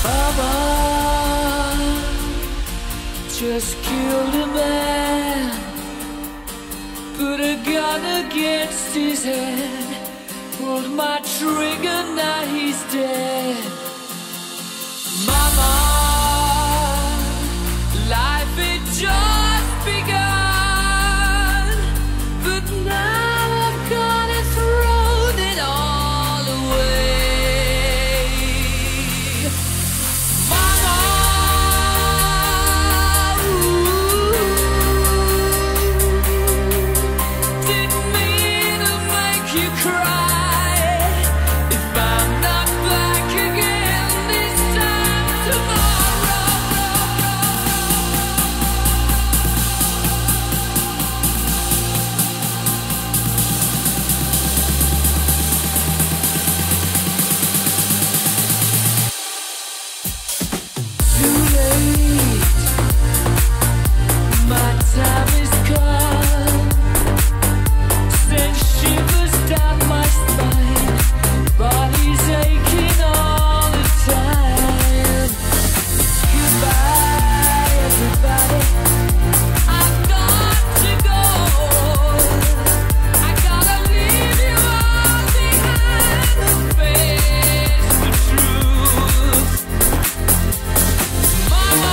Mama just killed a man, put a gun against his head, pulled my trigger, now he's dead. Mama, life had just begun, but now I've gonna throw it all away. Mama, didn't mean to make you cry. If I'm not back again this time tomorrow, too late, my time is come. Send shivers down my spine, body's aching all the time. Goodbye, everybody, I've got to go. I gotta leave you all behind and face the truth. Mama,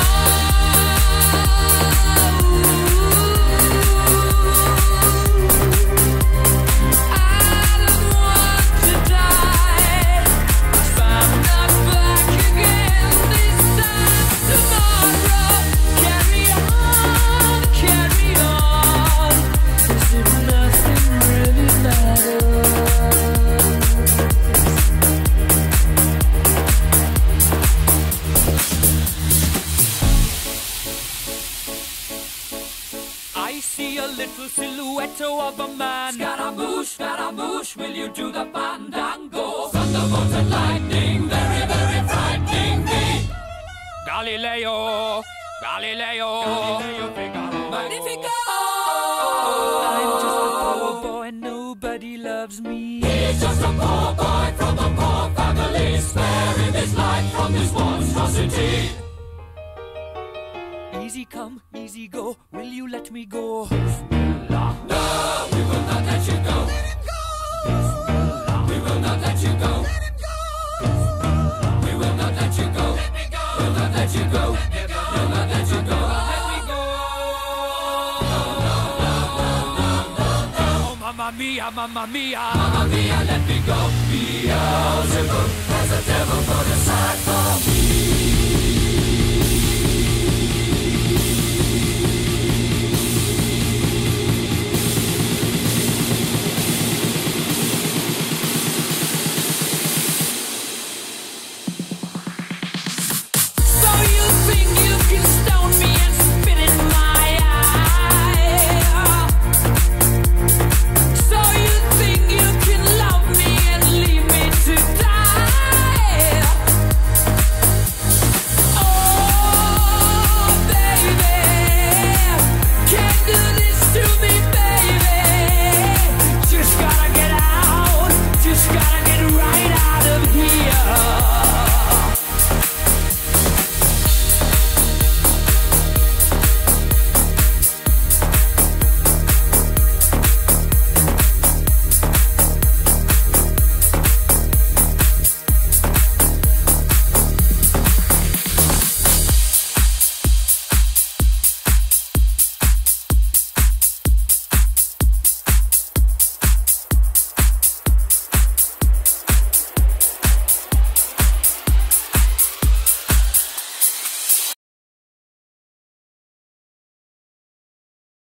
I don't want to die. If I'm not back again this time tomorrow, carry on, as if nothing really matters. I see a little silhouette of a man. Scaramouche, will you do the fandango? Thunderbolt and lightning, very, very frightening me. Galileo, Magnifico. I'm just a poor boy, nobody loves me. He's just a poor boy from a poor family, sparing his life from this monstrosity. Easy come, easy go, will you let me go? No, we will not let you go. We will not let you go. We will not let you go. We'll not let you go. We'll not let you go. Let me go. Oh, mamma mia, mamma mia. Mamma mia, let me go. Beelzebub has a devil put aside.